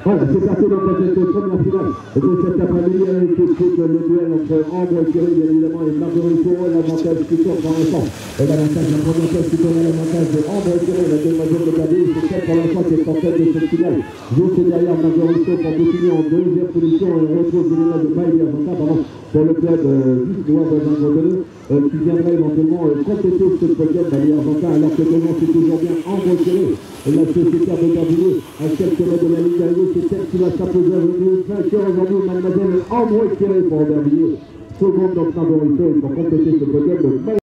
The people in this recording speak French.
Voilà, c'est parti donc pour cette première finale de cet après-midi avec tout de suite le duel entre Ambre Thierry bien évidemment et Marguerite Courreau, l'avantage qui tourne pour l'instant. Et l'avantage, la première place qui tourne à l'avantage de Ambre Thierry, la demoiselle de Gabi, c'est celle pour l'instant qui est en tête de cette finale. Juste derrière Marguerite Courreau pour continuer en deuxième position et on retrouve Julien de Maïli pour le club vice-droit de Vingt-Bretonneux qui viendrait éventuellement compléter ce podium d'Ali Argentin alors que devant c'est toujours bien Ambre Thierry. La sociétaire de Gardinier à quelques mètres de la ligne d'arrivée, c'est elle qui va s'imposer aujourd'hui. Vainqueur aujourd'hui, mademoiselle Ambre Thierry pour Aubervilliers. Seconde donc Marguerite pour compléter ce podium.